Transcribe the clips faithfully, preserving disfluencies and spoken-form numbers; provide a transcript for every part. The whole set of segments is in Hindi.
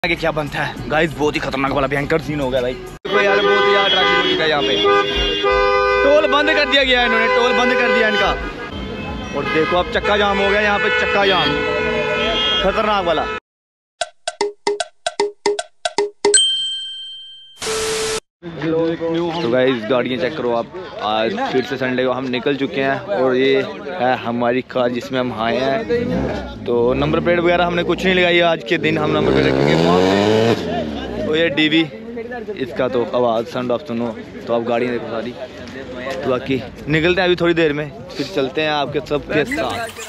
आगे क्या बनता है गाइस, बहुत ही खतरनाक वाला भयंकर सीन हो गया भाई। देखो यार बहुत ही यार ट्रैफिक का यहाँ पे टोल बंद कर दिया गया है, इन्होंने टोल बंद कर दिया इनका। और देखो अब चक्का जाम हो गया यहाँ पे, चक्का जाम खतरनाक वाला। तो गाइस गाड़ियाँ चेक करो आप, आज फिर से संडे को हम निकल चुके हैं और ये है हमारी कार जिसमें हम आए हैं। तो नंबर प्लेट वगैरह हमने कुछ नहीं लगाई, आज के दिन हम नंबर प्लेट रखेंगे। तो ये डीवी इसका तो आवाज़ साउंड ऑफ सुनो। तो आप गाड़ियाँ देखो सारी, तो बाकी निकलते हैं अभी थोड़ी देर में, फिर चलते हैं आपके सबके साथ।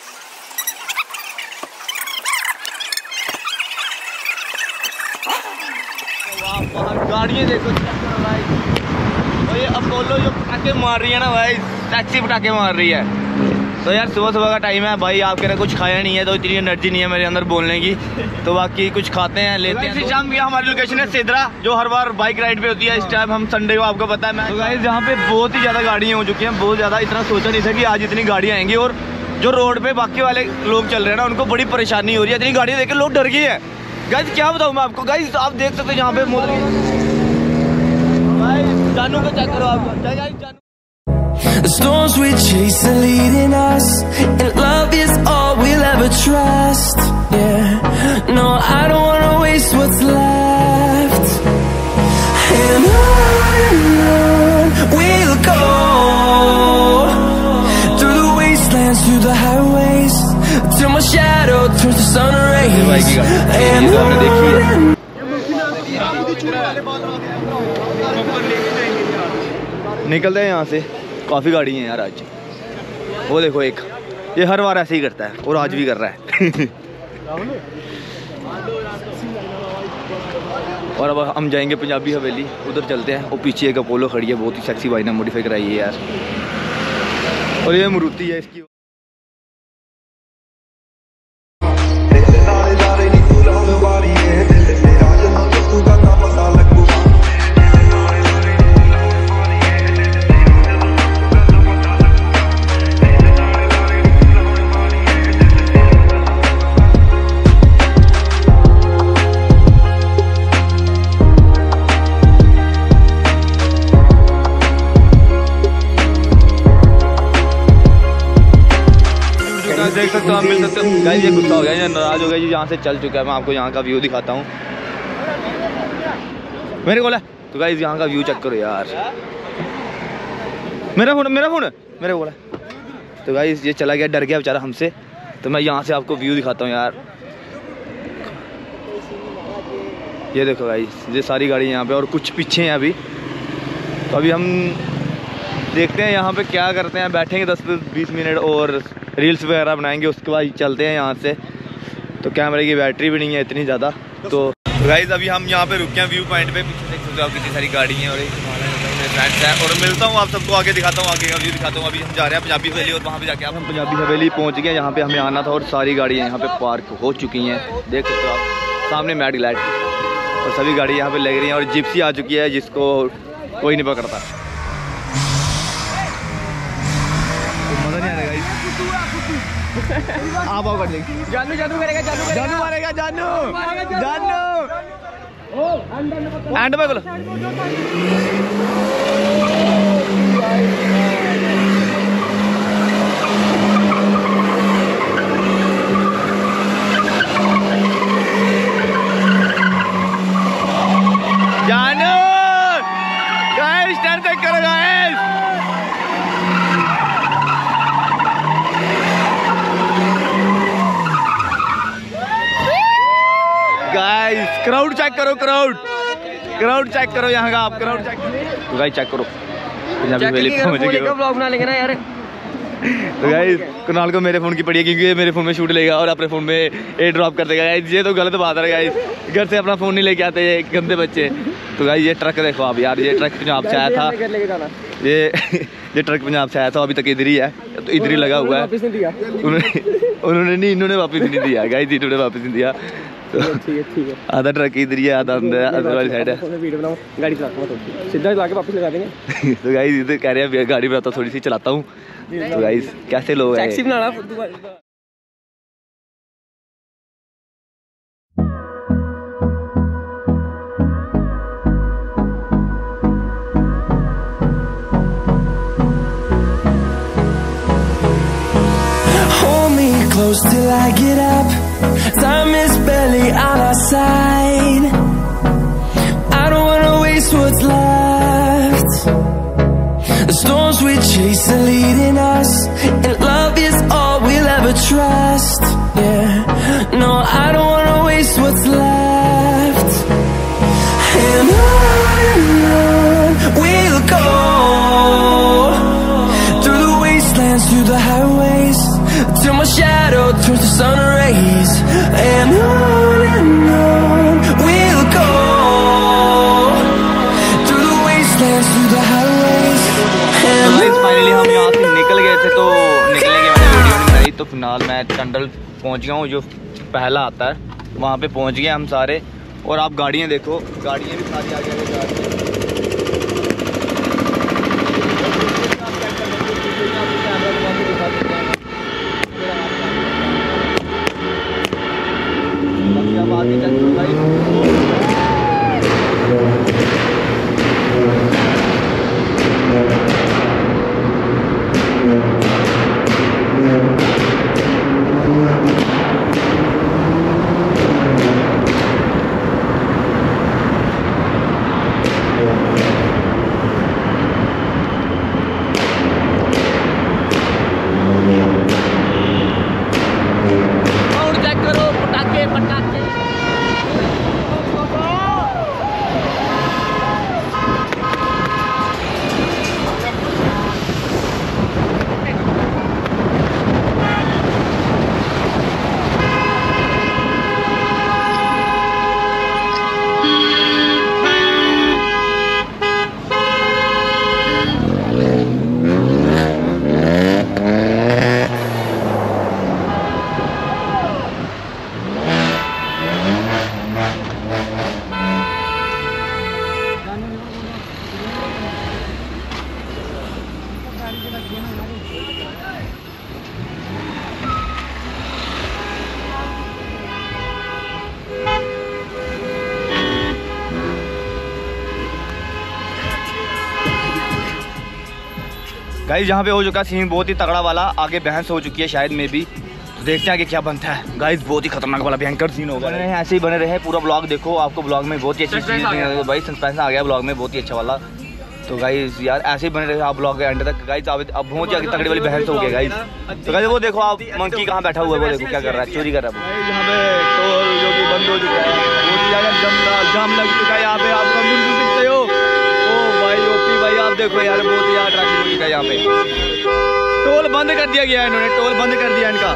गाड़ियाँ देखो भाई, और ये अपोलो जो पटाखे मार रही है ना भाई, टैक्सी पटाखे मार रही है। तो यार सुबह सुबह का टाइम है भाई, आपके ना कुछ खाया नहीं है तो इतनी एनर्जी नहीं है मेरे अंदर बोलने की, तो बाकी कुछ खाते हैं लेते हैं। शाम की हमारी लोकेशन है सिद्रा, जो हर बार बाइक राइड पे होती है। इस टाइम हम संडे को, आपको पता है मैं तो गाइस यहाँ पे बहुत ही ज़्यादा गाड़ियाँ हो चुकी हैं, बहुत ज़्यादा। इतना सोचा नहीं था कि आज इतनी गाड़ियाँ आएंगी, और जो रोड पे बाकी वाले लोग चल रहे हैं ना उनको बड़ी परेशानी हो रही है। इतनी गाड़ियाँ देख के लोग डर गए हैं गाइस, क्या बताऊँ मैं आपको। गाइस आप देख सकते हैं यहाँ पे मोदी जानू को चेक करो आप। The storms we chase are leading us, and love is all we'll ever trust. Yeah, no, I don't wanna waste what's left. And on we'll go, through the wastelands, through the highways, till my shadow turns to sun rays. And on निकलते हैं यहाँ से। काफ़ी गाड़ी हैं यार आज, वो देखो एक, ये हर बार ऐसे ही करता है और आज भी कर रहा है। और अब हम जाएंगे पंजाबी हवेली, उधर चलते हैं। और पीछे एक अपोलो खड़ी है, बहुत ही सेक्सी भाई ने मॉडिफाई कराई है यार, और ये मारुति है इसकी। देख सकते हो आप, मिल सकते हो गाइस। ये गुस्सा हो गया, ये नाराज हो गया, ये यहाँ से चल चुका है। मैं आपको यहाँ का व्यू दिखाता हूँ, मेरे को। तो गाइस यहाँ का व्यू चेक करो यार, मेरा फोन मेरा फोन मेरे को। तो गाइस ये चला गया, डर गया बेचारा हमसे। तो मैं यहाँ से आपको व्यू दिखाता हूँ यार, ये देखो गाइस, ये सारी गाड़ी यहाँ पे और कुछ पीछे हैं अभी। तो अभी हम देखते हैं यहाँ पे क्या करते हैं, बैठेंगे दस बीस मिनट और रील्स वगैरह बनाएंगे, उसके बाद चलते हैं यहाँ से। तो कैमरे की बैटरी भी नहीं है इतनी ज़्यादा। तो गाइस अभी हम यहाँ पे रुके हैं व्यू पॉइंट पे, पीछे देख सकते हो आप कितनी सारी गाड़ी हैं और एक फ्रेंड्स है। और मिलता हूँ आप सबको, आगे दिखाता हूँ, आगे का व्यू दिखाता हूँ। अभी हम जा रहे हैं पंजाबी हवेली, और वहाँ पे जाके हम पंजाबी हवेली पहुँच गए। यहाँ पे हमें आना था और सारी गाड़ियाँ यहाँ पे पार्क हो चुकी हैं, देख सकते हो आप सामने मैड लाइट, और सभी गाड़ी यहाँ पे लग रही हैं। और जिप्सी आ चुकी है जिसको कोई नहीं पकड़ता। मजा नहीं आ रहा गाइस, आप आओ कर देंगे। जानू जानू करेगा, जानू जानू मारेगा, जानू जानू एंड पे बोलो। जानू गाइस टर्न चेक करो गाइस, गाइस क्राउड चेक करो, क्राउड क्राउड चेक करो यहाँ का आप, क्राउड चेक करो। तो गाइस चेक करो, पंजाबी हवेली पहुंच गए। ब्लॉग बना लेंगे ना यार। तो गाइस कुणाल को मेरे फ़ोन की पड़ी है, क्योंकि ये मेरे फ़ोन में शूट लेगा और अपने फ़ोन में एयर ड्रॉप कर देगा गाइस। ये तो गलत बात है गाइस, घर से अपना फ़ोन नहीं लेके आते ये गंदे बच्चे। तो गाइस ये ट्रक देखो आप यार, ये ट्रक पंजाब से आया था, ये ये ट्रक पंजाब से आया था, अभी तक इधर ही है, तो इधर ही लगा हुआ है। उन्होंने नहीं, इन्होंने वापस नहीं दिया गाइस, इन्होंने वापस नहीं दिया। आधा ट्रक इधर ही है, आधा अंदर अंदर वाली साइड है। वीडियो बनाओ, गाड़ी चलाता हूँ सीधा चला के वापस लगा देंगे। तो गाइस इधर कह रहे हैं गाड़ी बनाता थोड़ी सी चलाता हूँ। तो गाइस कैसे लोग हैं। close till I get up. Time is barely on our side. I don't wanna waste what's left. The storms we chase are leading us, and love is all we'll ever trust. Yeah, no, I don't wanna waste what's left. And on and on we'll go, through the wastelands, through the highways, till my shadow turns to sun rays. And on and on we'll go, through the wastelands, through the highways. Finally हम यहाँ से निकल गए थे, तो निकलने के मैंने वीडियो नहीं बनाई, तो फिलहाल मैं टंडल पहुँच गया हूँ, जो पहला आता है वहाँ पे पहुँच गए हम सारे। और आप गाड़ियाँ देखो, गाड़ियाँ भी सारी आगे आगे जा रही हैं। गाइस यहाँ पे हो चुका सीन बहुत ही तगड़ा वाला, आगे बहस हो चुकी है शायद में भी, तो देखते हैं कि क्या बनता है। गाइस बहुत ही खतरनाक वाला भयंकर सीन होगा, बने रहे ऐसे ही बने रहे, पूरा ब्लॉग देखो, आपको ब्लॉग में बहुत ही अच्छी चीज़ भाई सस्पेंस आ गया ब्लॉग में, बहुत ही अच्छा वाला। तो गाइस यार ऐसे ही बने रहे आप ब्लॉग के एंड तक। गाइस अब अब बहुत ही तगड़ी वाली बहस हो गई गाइस। तो गाइस वो देखो आप मंकी कहाँ बैठा हुआ है, वो देखो क्या कर रहा है, चोरी कर रहा है यहाँ पे, टोल जो कि बंद हो चुका है, बहुत ही ज़्यादा जाम लग चुका है यहाँ पे, आप कम सुन सकते हो। ओ भाई ओपी भाई आप देखो यार, बहुत ही ज़्यादा ट्रैफिक हो चुका है यहाँ पे, टोल बंद कर दिया गया है, इन्होंने टोल बंद कर दिया, इनका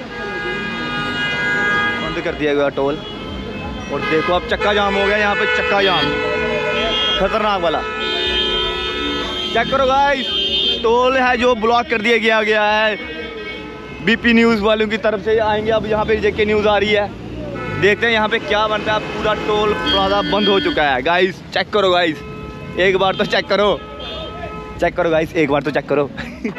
बंद कर दिया गया टोल। और देखो अब चक्का जाम हो गया यहाँ पे, चक्का जाम खतरनाक वाला, चेक करो गाइस, टोल है जो ब्लॉक कर दिया गया गया है। बीपी न्यूज़ वालों की तरफ से आएंगे, अब यहाँ पे जेके न्यूज़ आ रही है, देखते हैं यहाँ पे क्या बनता है। पूरा टोल प्लाजा बंद हो चुका है गाइस, चेक करो गाइस, एक बार तो चेक करो, चेक करो गाइस, एक बार तो चेक करो।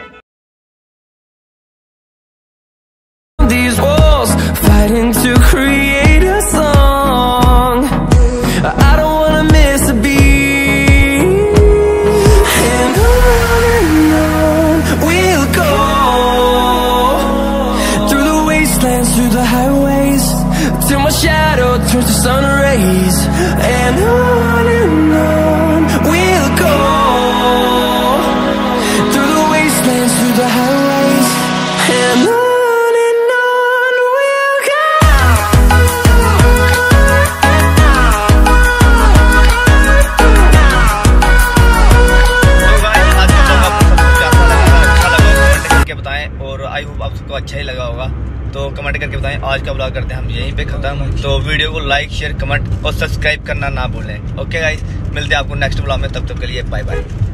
These walls fighting to create a song. I don't wanna miss a beat. And on and on we'll go, through the wastelands, through the highways, till my shadow turns to sun rays. And on and on we'll go, through the wastelands, through the highways. And on I hope आप सबको अच्छा ही लगा होगा, तो कमेंट करके बताएं। आज का ब्लॉग करते हैं हम यहीं पे खत्म, तो वीडियो को लाइक शेयर कमेंट और सब्सक्राइब करना ना भूलें। ओके गाइस, मिलते हैं आपको नेक्स्ट ब्लॉग में, तब तक के लिए बाय बाय।